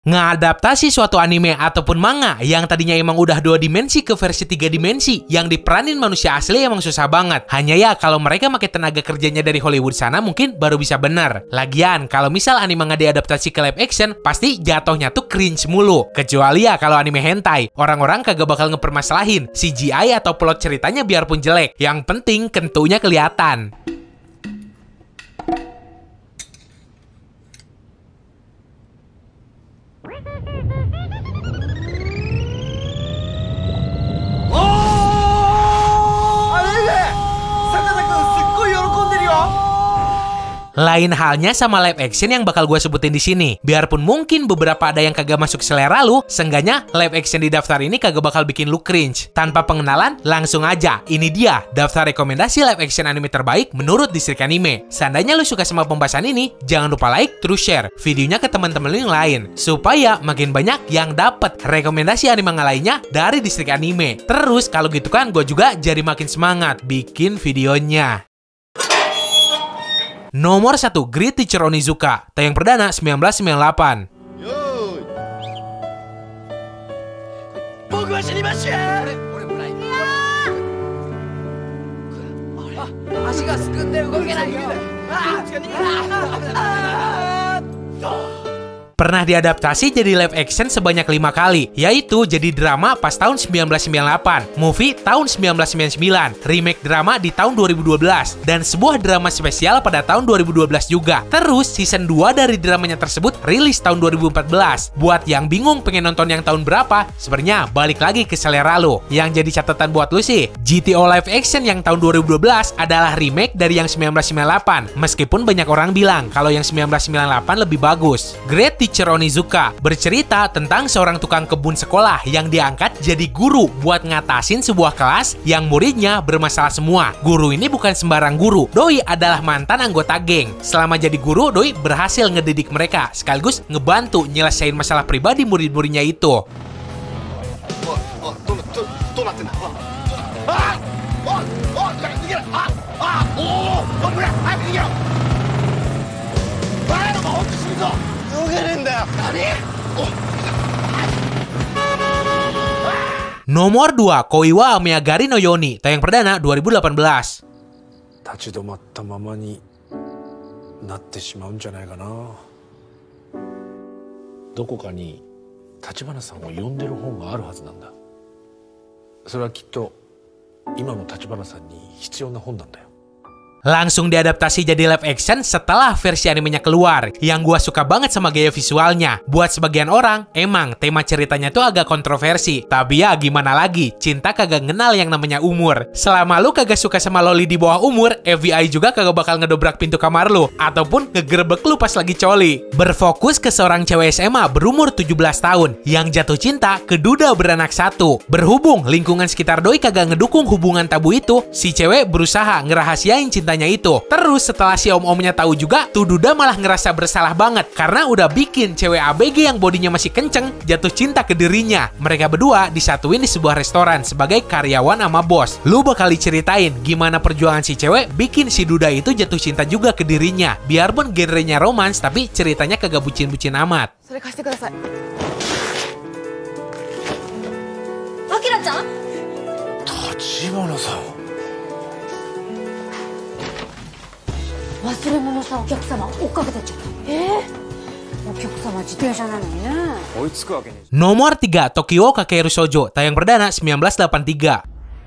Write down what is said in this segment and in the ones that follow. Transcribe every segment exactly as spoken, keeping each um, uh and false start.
Ngadaptasi suatu anime ataupun manga yang tadinya emang udah dua dimensi ke versi tiga dimensi yang diperanin manusia asli emang susah banget. Hanya ya kalau mereka pakai tenaga kerjanya dari Hollywood sana mungkin baru bisa bener. Lagian kalau misal anime nggak diadaptasi ke live action pasti jatuhnya tuh cringe mulu. Kecuali ya kalau anime hentai, orang-orang kagak bakal ngepermasalahin C G I atau plot ceritanya biarpun jelek. Yang penting kentunya kelihatan. Lain halnya sama live action yang bakal gue sebutin di sini. Biarpun mungkin beberapa ada yang kagak masuk selera lu, seenggaknya live action di daftar ini kagak bakal bikin lu cringe. Tanpa pengenalan, langsung aja. Ini dia daftar rekomendasi live action anime terbaik menurut Distrik Anime. Seandainya lu suka sama pembahasan ini, jangan lupa like, terus share videonya ke teman-teman lu yang lain supaya makin banyak yang dapat rekomendasi anime lainnya dari Distrik Anime. Terus kalau gitu kan, gue juga jadi makin semangat bikin videonya. Nomor satu, Great Teacher Onizuka, tayang perdana sembilan belas sembilan puluh delapan. Pernah diadaptasi jadi live action sebanyak lima kali, yaitu jadi drama pas tahun sembilan belas sembilan puluh delapan, movie tahun sembilan belas sembilan puluh sembilan, remake drama di tahun dua ribu dua belas, dan sebuah drama spesial pada tahun dua ribu dua belas juga. Terus season dua dari dramanya tersebut rilis tahun dua ribu empat belas. Buat yang bingung pengen nonton yang tahun berapa, sebenarnya balik lagi ke selera lo. Yang jadi catatan buat lu sih, G T O live action yang tahun dua ribu dua belas adalah remake dari yang sembilan belas sembilan puluh delapan, meskipun banyak orang bilang kalau yang sembilan belas sembilan puluh delapan lebih bagus. Great Teacher Onizuka bercerita tentang seorang tukang kebun sekolah yang diangkat jadi guru buat ngatasin sebuah kelas yang muridnya bermasalah semua. Guru ini bukan sembarang guru. Doi adalah mantan anggota geng. Selama jadi guru, Doi berhasil ngedidik mereka sekaligus ngebantu nyelesain masalah pribadi murid-muridnya itu. Nomor dua, Koi wa Ameagari no Yoni, tayang perdana dua ribu delapan belas. Langsung diadaptasi jadi live action setelah versi animenya keluar. Yang gua suka banget sama gaya visualnya. Buat sebagian orang, emang tema ceritanya tuh agak kontroversi. Tapi ya gimana lagi, cinta kagak kenal yang namanya umur. Selama lu kagak suka sama loli di bawah umur, F B I juga kagak bakal ngedobrak pintu kamar lu ataupun ngegerebek lu pas lagi coli. Berfokus ke seorang cewek S M A berumur tujuh belas tahun yang jatuh cinta ke duda beranak satu. Berhubung lingkungan sekitar Doi kagak ngedukung hubungan tabu itu, si cewek berusaha ngerahasiain cinta itu. Terus setelah si om-omnya tahu juga, tuh duda malah ngerasa bersalah banget karena udah bikin cewek A B G yang bodinya masih kenceng jatuh cinta ke dirinya. Mereka berdua disatuin di sebuah restoran sebagai karyawan sama bos. Lu bakal diceritain gimana perjuangan si cewek bikin si duda itu jatuh cinta juga ke dirinya. Biarpun genrenya romans, tapi ceritanya kagak bucin-bucin amat. Akira-chan? Tachibana-san. 忘れ物したお客様追っかけてっちゃった。えー、お客様自転車なのにね。追いつくわけね。Nomor tiga, Tokyo Kakeru Shoujo, tayang perdana sembilan belas delapan puluh tiga.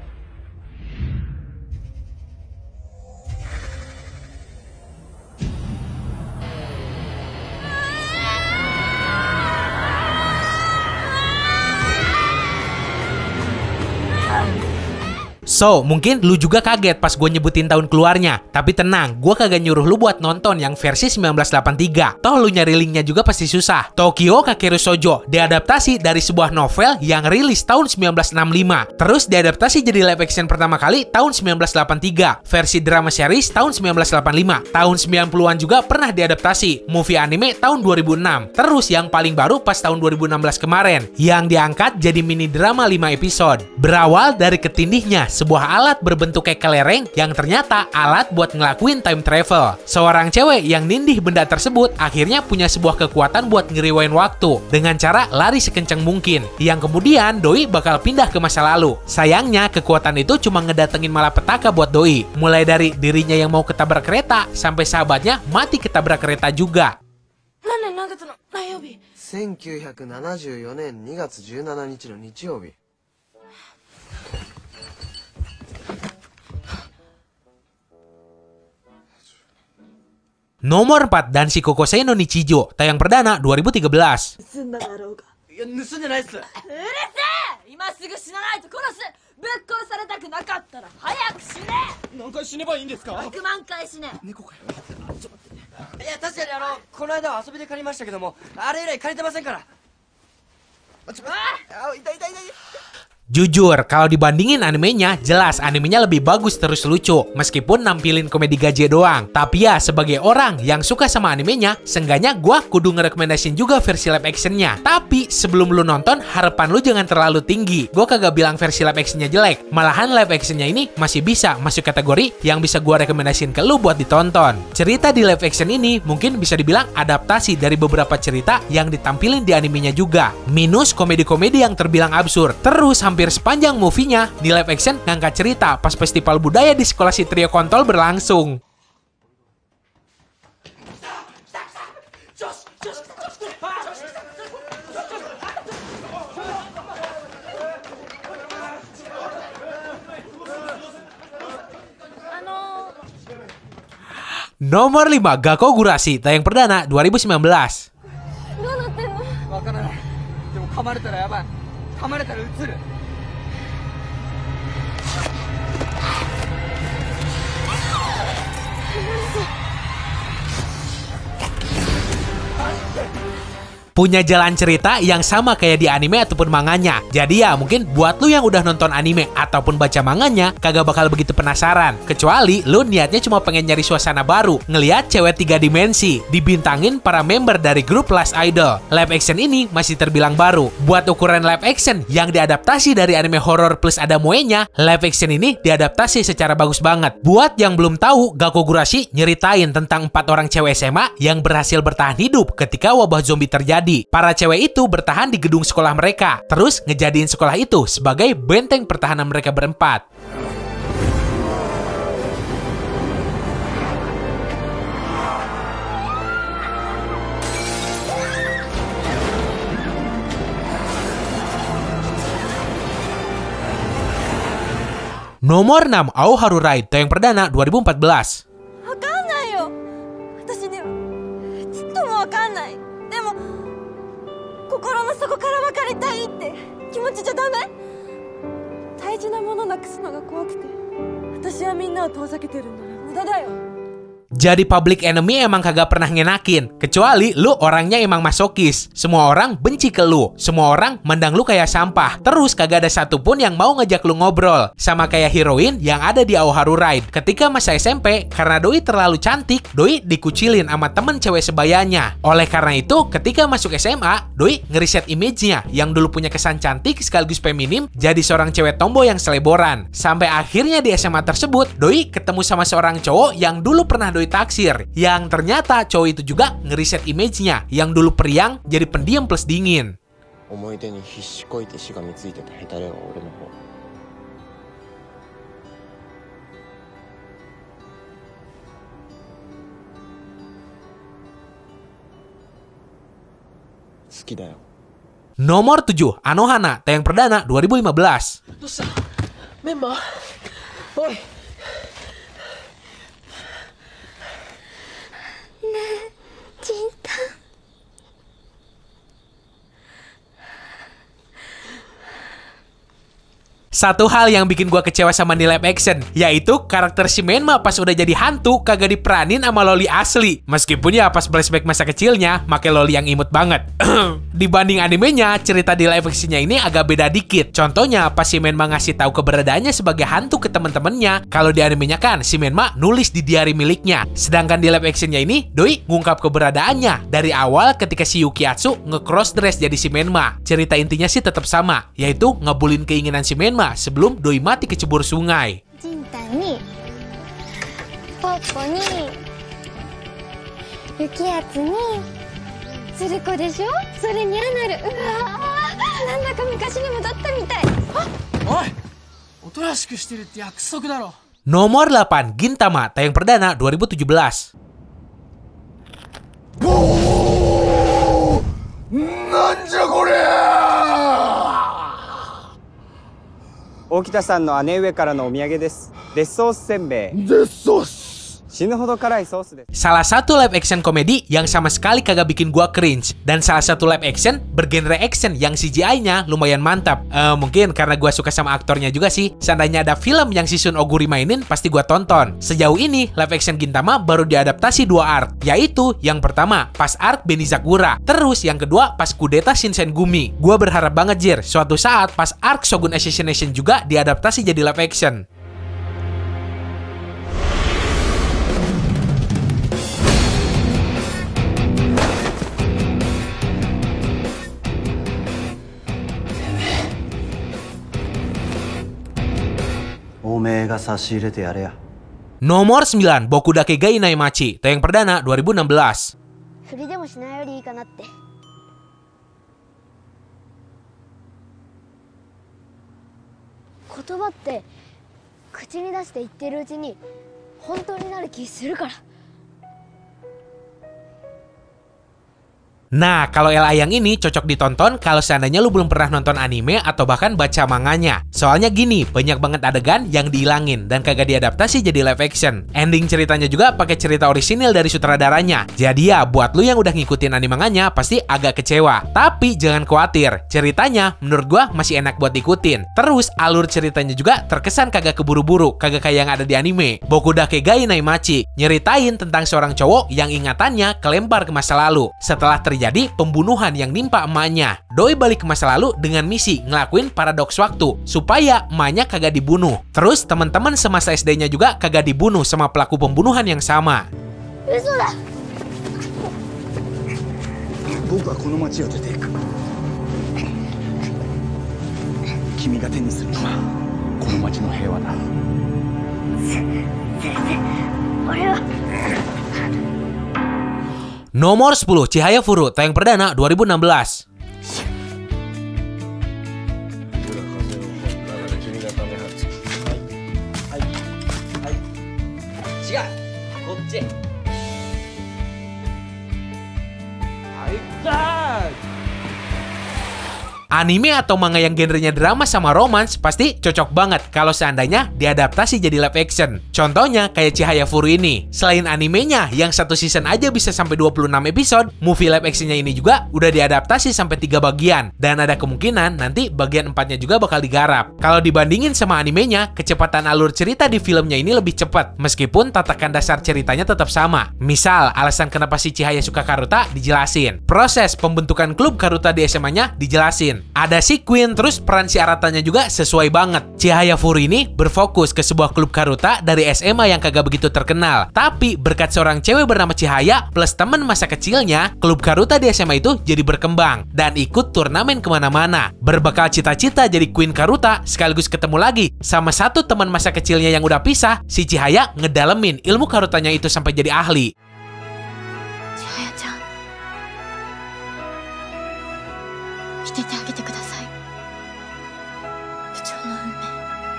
So, mungkin lu juga kaget pas gue nyebutin tahun keluarnya. Tapi tenang, gue kagak nyuruh lu buat nonton yang versi sembilan belas delapan puluh tiga. Toh lu nyari linknya juga pasti susah. Tokyo Kakeru Shoujo diadaptasi dari sebuah novel yang rilis tahun sembilan belas enam puluh lima. Terus diadaptasi jadi live action pertama kali tahun sembilan belas delapan puluh tiga. Versi drama series tahun sembilan belas delapan puluh lima. Tahun sembilan puluhan juga pernah diadaptasi. Movie anime tahun dua ribu enam. Terus yang paling baru pas tahun dua ribu enam belas kemarin, yang diangkat jadi mini drama lima episode. Berawal dari ketindihnya sebuah sebuah alat berbentuk kayak kelereng yang ternyata alat buat ngelakuin time travel. Seorang cewek yang nindih benda tersebut akhirnya punya sebuah kekuatan buat ngeriwain waktu dengan cara lari sekencang mungkin, yang kemudian Doi bakal pindah ke masa lalu. Sayangnya kekuatan itu cuma ngedatengin malapetaka buat Doi, mulai dari dirinya yang mau ketabrak kereta sampai sahabatnya mati ketabrak kereta juga. せんきゅうひゃくななじゅうよねんにがつじゅうしちにちの日曜日。 Nomor empat, Danshi Kokosei no Nichijou, tayang perdana dua ribu tiga belas. Jujur, kalau dibandingin animenya, jelas animenya lebih bagus terus lucu, meskipun nampilin komedi gaje doang. Tapi ya, sebagai orang yang suka sama animenya, seenggaknya gua kudu ngerekomendasin juga versi live actionnya. Tapi sebelum lu nonton, harapan lu jangan terlalu tinggi. Gua kagak bilang versi live actionnya jelek, malahan live actionnya ini masih bisa masuk kategori yang bisa gua rekomendasiin ke lu buat ditonton. Cerita di live action ini mungkin bisa dibilang adaptasi dari beberapa cerita yang ditampilin di animenya juga. Minus komedi-komedi yang terbilang absurd. Terus hampir Hampir sepanjang movie-nya, di live action ngangkat cerita pas festival budaya di sekolah si trio kontol berlangsung. Nomor lima, Gakogurashi, tayang perdana dua ribu sembilan belas. Punya jalan cerita yang sama kayak di anime ataupun manganya. Jadi ya mungkin buat lu yang udah nonton anime ataupun baca manganya kagak bakal begitu penasaran. Kecuali lu niatnya cuma pengen nyari suasana baru, ngeliat cewek tiga dimensi, dibintangin para member dari grup Last Idol. Live action ini masih terbilang baru. Buat ukuran live action yang diadaptasi dari anime horror plus ada moe-nya, live action ini diadaptasi secara bagus banget. Buat yang belum tahu, Gakogurashi nyeritain tentang empat orang cewek S M A yang berhasil bertahan hidup ketika wabah zombie terjadi. Para cewek itu bertahan di gedung sekolah mereka, terus ngejadiin sekolah itu sebagai benteng pertahanan mereka berempat. Nomor enam, Aoharu Ride, tayang perdana dua ribu empat belas. Jadi public enemy emang kagak pernah ngenakin, kecuali lu orangnya emang masokis. Semua orang benci ke lu, semua orang mandang lu kayak sampah. Terus kagak ada satupun yang mau ngajak lu ngobrol. Sama kayak heroin yang ada di Aoharu Ride. Ketika masa S M P, karena Doi terlalu cantik, Doi dikucilin sama temen cewek sebayanya. Oleh karena itu, ketika masuk S M A, Doi ngeriset image-nya yang dulu punya kesan cantik sekaligus feminim jadi seorang cewek tomboy yang seleboran. Sampai akhirnya di S M A tersebut, Doi ketemu sama seorang cowok yang dulu pernah Doi taksir, yang ternyata cowok itu juga ngeriset image-nya yang dulu periang jadi pendiam plus dingin. Nomor tujuh, Anohana, tayang perdana dua ribu lima belas. Memang. Oi. Cinta. Satu hal yang bikin gua kecewa sama nih live action, yaitu karakter si Menma pas udah jadi hantu kagak diperanin sama loli asli. Meskipun ya pas flashback masa kecilnya make loli yang imut banget. Dibanding animenya, cerita di live actionnya ini agak beda dikit. Contohnya, pas si Menma ngasih tahu keberadaannya sebagai hantu ke teman-temannya. Kalau di animenya kan, si Menma nulis di diary miliknya. Sedangkan di live actionnya ini, Doi ngungkap keberadaannya dari awal ketika si Yukiatsu nge-cross dress jadi si Menma. Cerita intinya sih tetap sama, yaitu ngebulin keinginan si Menma sebelum Doi mati kecebur sungai. Jintan ni, Poppo ni, Yukiatsu ni, Tsuruko desho? Sore ni Anaru. Uwa, nanda ka mukashi ni modotta mitai. Oi! Otorashiku shiteru tte yakusoku daro. Nomor delapan, Gintama, tayang perdana dua ribu tujuh belas. Nanja kore! Okita-sanの姉上からのお土産です。デスソースせんべい。 デスソース。 死ぬほど辛いソースです。 Salah satu live action komedi yang sama sekali kagak bikin gua cringe. Dan salah satu live action bergenre action yang C G I-nya lumayan mantap. Uh, mungkin karena gua suka sama aktornya juga sih. Seandainya ada film yang si Shun Oguri mainin, pasti gua tonton. Sejauh ini, live action Gintama baru diadaptasi dua arc. Yaitu yang pertama, pas arc Benizakura. Terus yang kedua, pas kudeta Shinsengumi. Gua berharap banget Jir, suatu saat pas arc Shogun Assassination juga diadaptasi jadi live action. Nomor sembilan, Boku Dake Gai Naimachi, tayang perdana dua ribu enam belas. Furi demo shinai yori ii kana tte. Kotoba tte kuchi ni dashite itteru uchi ni hontou ni naru ki suru kara. Nah, kalau L A yang ini cocok ditonton kalau seandainya lu belum pernah nonton anime atau bahkan baca manganya. Soalnya gini, banyak banget adegan yang dihilangin dan kagak diadaptasi jadi live action. Ending ceritanya juga pakai cerita orisinil dari sutradaranya. Jadi ya, buat lu yang udah ngikutin anime manganya pasti agak kecewa. Tapi jangan khawatir, ceritanya menurut gua masih enak buat diikutin. Terus alur ceritanya juga terkesan kagak keburu-buru, kagak kayak yang ada di anime. Boku Dake Gai Naimachi nyeritain tentang seorang cowok yang ingatannya kelempar ke masa lalu. Setelah terjadi jadi pembunuhan yang nimpa emaknya. Doi balik ke masa lalu dengan misi ngelakuin paradoks waktu supaya emaknya kagak dibunuh. Terus teman-teman semasa S D-nya juga kagak dibunuh sama pelaku pembunuhan yang sama. Uso da. Boku wa kono machi o dete iku. Kimi ga te ni suru no wa kono machi no heiwa da. Ore wa Nomor sepuluh, Chihaya Furu, tayang perdana dua ribu enam belas. Anime atau manga yang genrenya drama sama romance pasti cocok banget kalau seandainya diadaptasi jadi live action. Contohnya kayak Chihaya Furu ini. Selain animenya yang satu season aja bisa sampai dua puluh enam episode, movie live actionnya ini juga udah diadaptasi sampai tiga bagian. Dan ada kemungkinan nanti bagian empatnya juga bakal digarap. Kalau dibandingin sama animenya, kecepatan alur cerita di filmnya ini lebih cepat. Meskipun tatakan dasar ceritanya tetap sama. Misal, alasan kenapa si Chihaya suka Karuta dijelasin. Proses pembentukan klub Karuta di S M A-nya dijelasin. Ada si Queen, terus peran si Aratanya juga sesuai banget. Chihaya Furu ini berfokus ke sebuah klub Karuta dari S M A yang kagak begitu terkenal. Tapi berkat seorang cewek bernama Chihaya plus teman masa kecilnya, klub Karuta di S M A itu jadi berkembang dan ikut turnamen kemana-mana. Berbekal cita-cita jadi Queen Karuta, sekaligus ketemu lagi sama satu teman masa kecilnya yang udah pisah, si Chihaya ngedalemin ilmu Karutanya itu sampai jadi ahli. Chihaya-chan, 見ててあげてください。部長の運命。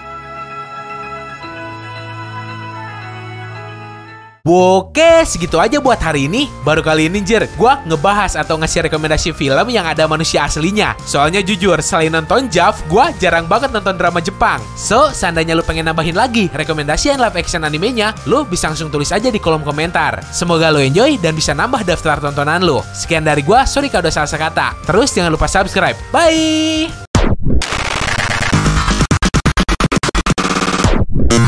Oke, segitu aja buat hari ini. Baru kali ini Jir, gua ngebahas atau ngasih rekomendasi film yang ada manusia aslinya. Soalnya jujur, selain nonton J A V, gua jarang banget nonton drama Jepang. So, seandainya lu pengen nambahin lagi rekomendasi yang live action animenya, lu bisa langsung tulis aja di kolom komentar. Semoga lu enjoy dan bisa nambah daftar tontonan lu. Sekian dari gua, sorry kalau udah salah kata. Terus jangan lupa subscribe. Bye!